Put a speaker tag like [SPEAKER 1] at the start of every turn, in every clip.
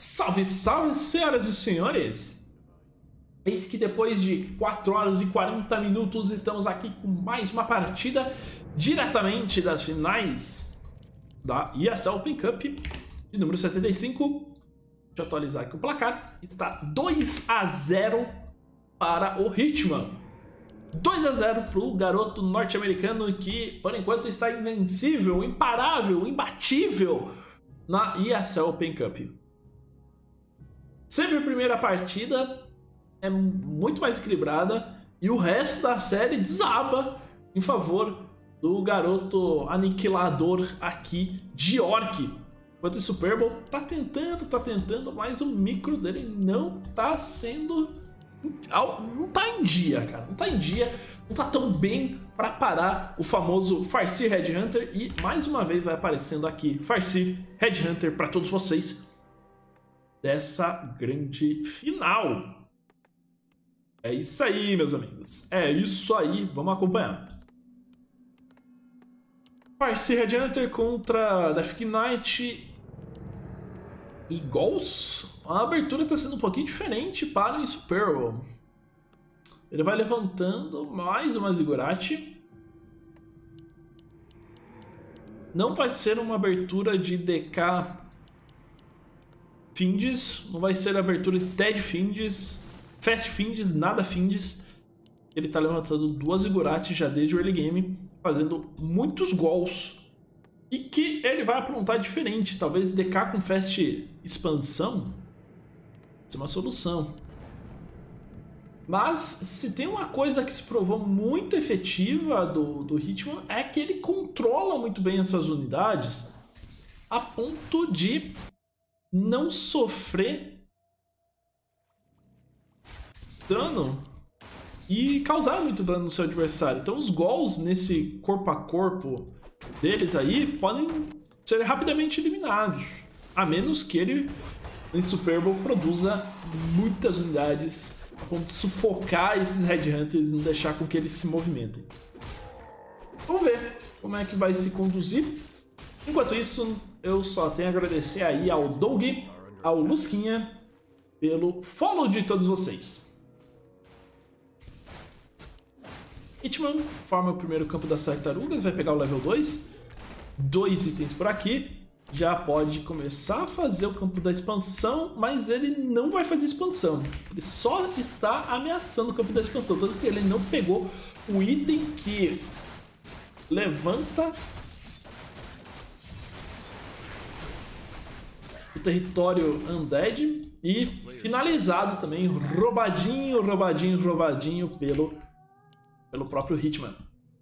[SPEAKER 1] Salve, salve, senhoras e senhores! Eis que depois de 4 horas e 40 minutos estamos aqui com mais uma partida diretamente das finais da ESL Open Cup de número 75. Deixa eu atualizar aqui o placar. Está 2-0 para o Hitman. 2-0 para o garoto norte-americano que, por enquanto, está invencível, imparável, imbatível na ESL Open Cup. Sempre a primeira partida é muito mais equilibrada e o resto da série desaba em favor do garoto aniquilador aqui de Orc. Enquanto o Super Bowl tá tentando, mas o micro dele não tá sendo... não tá em dia, cara. Não tá em dia, não tá tão bem pra parar o famoso Farseer Headhunter. E mais uma vez vai aparecendo aqui Farseer Headhunter pra todos vocês dessa grande final. É isso aí, meus amigos. É isso aí, vamos acompanhar. Farseer Headhunter contra Death Knight e Goals. A abertura está sendo um pouquinho diferente para o Super Bowl. Ele vai levantando mais uma Ziggurat. Não vai ser uma abertura de DK Finds, não vai ser abertura de TED Finds, Fast Finds, nada Finds. Ele tá levantando duas Ziggurat já desde o early game, fazendo muitos gols. E que ele vai aprontar diferente, talvez DK com Fast Expansão seja uma solução. Mas se tem uma coisa que se provou muito efetiva do Hitman é que ele controla muito bem as suas unidades a ponto de não sofrer dano e causar muito dano no seu adversário. Então os gols nesse corpo a corpo deles aí podem ser rapidamente eliminados, a menos que ele em Super Bowl produza muitas unidades a ponto de sufocar esses Headhunters e não deixar com que eles se movimentem. Vamos ver como é que vai se conduzir. Enquanto isso, eu só tenho a agradecer aí ao Doug, ao Lusquinha, pelo follow de todos vocês. Hitman forma o primeiro campo das tartarugas, vai pegar o level 2. 2 itens por aqui. Já pode começar a fazer o campo da expansão, mas ele não vai fazer expansão. Ele só está ameaçando o campo da expansão, tanto que ele não pegou o item que levanta o território Undead e finalizado também, roubadinho pelo próprio Hitman.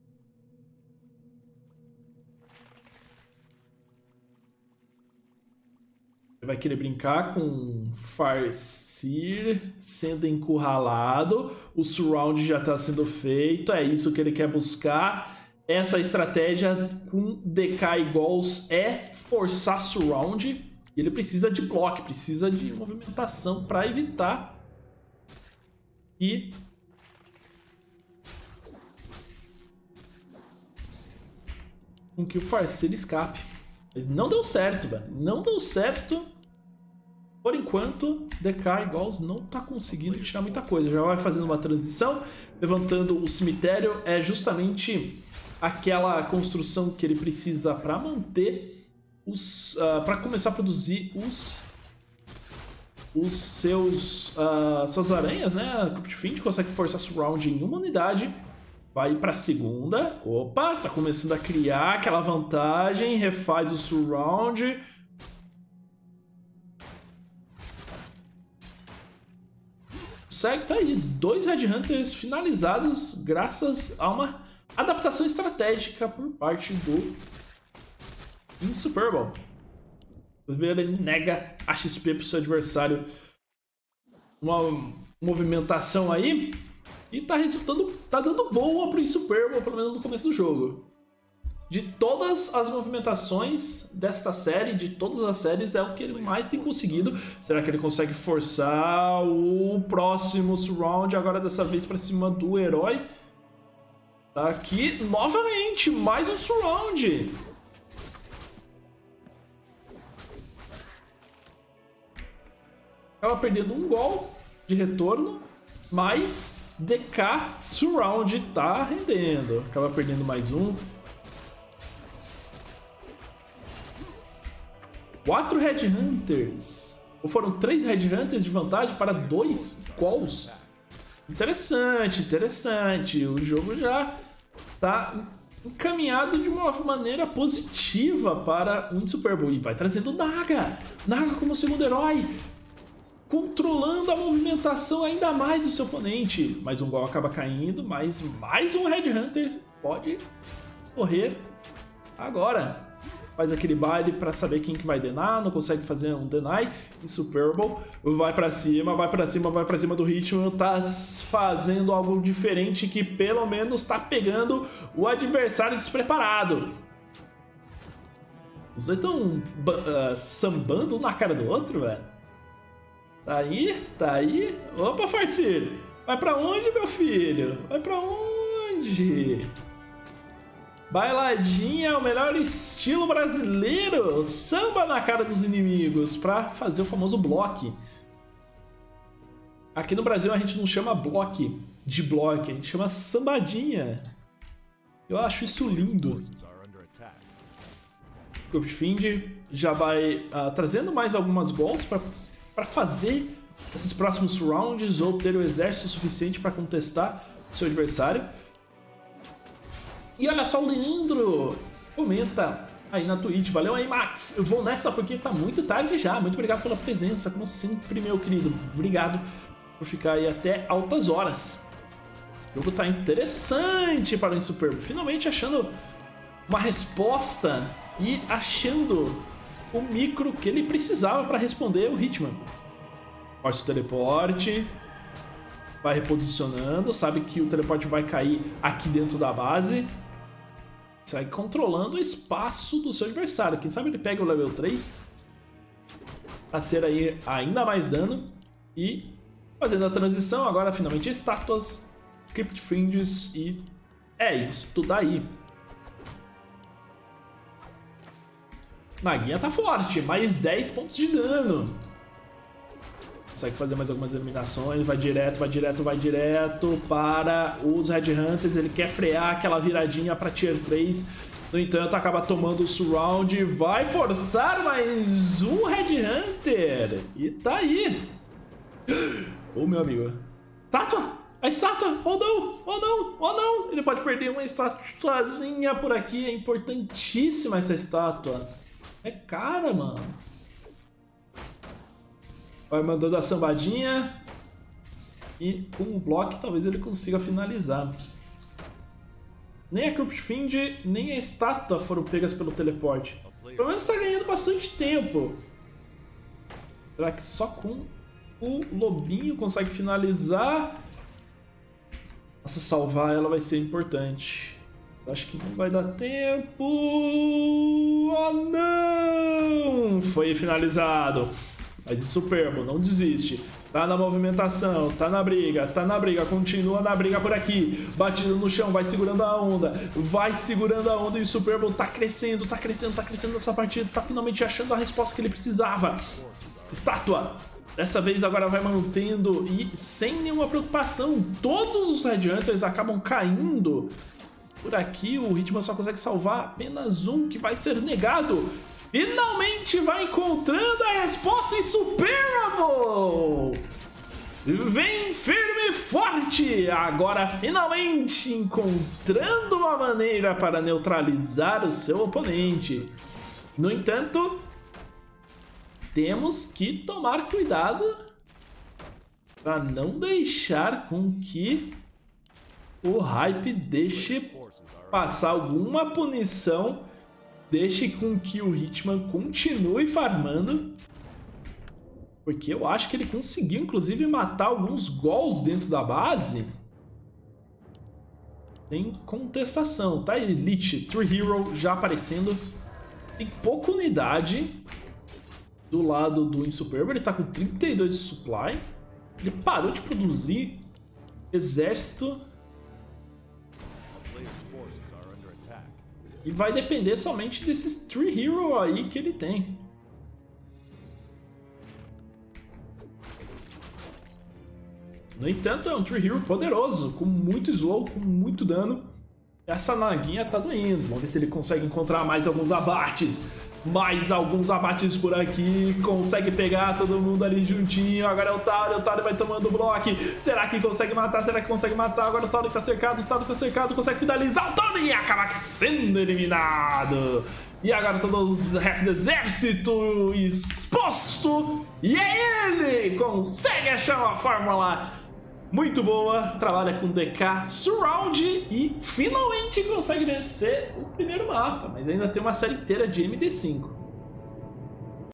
[SPEAKER 1] Ele vai querer brincar com Farseer sendo encurralado, o surround já está sendo feito, é isso que ele quer buscar. Essa estratégia com DK e Goals é forçar surround, e ele precisa de bloco, precisa de movimentação para evitar que o Farseer escape. Mas não deu certo, velho. Não deu certo. Por enquanto, DK e Goals não tá conseguindo tirar muita coisa. Já vai fazendo uma transição, levantando o cemitério. É justamente aquela construção que ele precisa para manter os... para começar a produzir suas aranhas, né? A Crypt Fiend consegue forçar surround em uma unidade. Vai para a segunda. Opa, tá começando a criar aquela vantagem. Refaz o surround. Segue, tá aí. 2 Headhunters finalizados graças a uma adaptação estratégica por parte do Super Bowl. Ele nega a XP pro seu adversário. Uma movimentação aí. E tá resultando, tá dando boa pro Super Bowl, pelo menos no começo do jogo. De todas as movimentações desta série, de todas as séries, é o que ele mais tem conseguido. Será que ele consegue forçar o próximo surround, agora dessa vez pra cima do herói? Tá aqui, novamente, mais um surround. Acaba perdendo um gol de retorno, mas DK Surround tá rendendo. Acaba perdendo mais um. 4 Headhunters. Ou foram 3 Headhunters de vantagem para 2 gols. Interessante, interessante. O jogo já tá encaminhado de uma maneira positiva para o Super Bowl. E vai trazendo Naga. Naga como segundo herói. Controlando a movimentação ainda mais do seu oponente. Mais um gol acaba caindo, mas mais um Headhunter pode correr agora. Faz aquele baile para saber quem que vai denar, não consegue fazer um deny em Super Bowl. Vai para cima, vai para cima, vai para cima do ritmo. Tá fazendo algo diferente que pelo menos tá pegando o adversário despreparado. Os dois estão sambando um na cara do outro, velho. Tá aí, tá aí. Opa, Farseer. Vai pra onde, meu filho? Vai pra onde? Bailadinha, o melhor estilo brasileiro. Samba na cara dos inimigos pra fazer o famoso bloque. Aqui no Brasil a gente não chama bloque de bloque, a gente chama sambadinha. Eu acho isso lindo. O Cryptfiend já vai trazendo mais algumas gols para fazer esses próximos rounds ou ter o exército suficiente para contestar o seu adversário. E olha só, o Leandro comenta aí na Twitch. Valeu aí, Max. Eu vou nessa porque tá muito tarde já. Muito obrigado pela presença, como sempre, meu querido. Obrigado por ficar aí até altas horas. O jogo tá interessante para o Super Bowl. Finalmente achando uma resposta e achando o micro que ele precisava para responder o Hitman. Força o teleporte. Vai reposicionando. Sabe que o teleporte vai cair aqui dentro da base. Sai controlando o espaço do seu adversário. Quem sabe ele pega o level 3 para ter aí ainda mais dano. E fazendo a transição, agora finalmente estátuas, Cryptfiends e é isso, tudo aí. Naguinha tá forte, mais 10 pontos de dano. Consegue fazer mais algumas eliminações, vai direto, vai direto, vai direto para os Headhunters. Ele quer frear aquela viradinha para Tier 3. No entanto, acaba tomando o Surround. Vai forçar mais um Headhunter. E tá aí. Ô, meu amigo. Estátua! A estátua! Oh, não! Oh, não! Oh, não! Ele pode perder uma estatuazinha por aqui. É importantíssima essa estátua. É cara, mano. Vai mandando a sambadinha. E com o bloco talvez ele consiga finalizar. Nem a Cryptfiend, nem a estátua foram pegas pelo teleporte. Pelo menos está ganhando bastante tempo. Será que só com o lobinho consegue finalizar? Nossa, salvar ela vai ser importante. Acho que não vai dar tempo. Oh, não! Foi finalizado. Mas o Super Bowl não desiste. Tá na movimentação, tá na briga, continua na briga por aqui. Batido no chão, vai segurando a onda. Vai segurando a onda e o Super Bowl tá crescendo nessa partida. Tá finalmente achando a resposta que ele precisava. Estátua. Dessa vez agora vai mantendo e sem nenhuma preocupação. Todos os Headhunters acabam caindo. Por aqui o Hitman só consegue salvar apenas um que vai ser negado. Finalmente vai encontrando a resposta em Super Bowl! Vem firme e forte! Agora finalmente encontrando uma maneira para neutralizar o seu oponente. No entanto, temos que tomar cuidado para não deixar com que o hype deixe passar alguma punição. Deixe com que o Hitman continue farmando. Porque eu acho que ele conseguiu, inclusive, matar alguns gols dentro da base. Sem contestação. Tá aí, Elite, True Hero já aparecendo. Tem pouca unidade do lado do Insuperable. Ele tá com 32 de supply. Ele parou de produzir exército. E vai depender somente desses 3 Hero aí que ele tem. No entanto, é um Tree Hero poderoso, com muito slow, com muito dano. Essa naguinha tá doendo. Vamos ver se ele consegue encontrar mais alguns abates. Mais alguns abates por aqui. Consegue pegar todo mundo ali juntinho. Agora é o Tauri vai tomando o bloco. Será que consegue matar? Será que consegue matar? Agora o Tauri tá cercado, consegue finalizar. O Tauri acaba sendo eliminado. E agora todo o resto do exército exposto. E é ele! Consegue achar uma fórmula muito boa, trabalha com DK Surround e finalmente consegue vencer o primeiro mapa, mas ainda tem uma série inteira de MD5.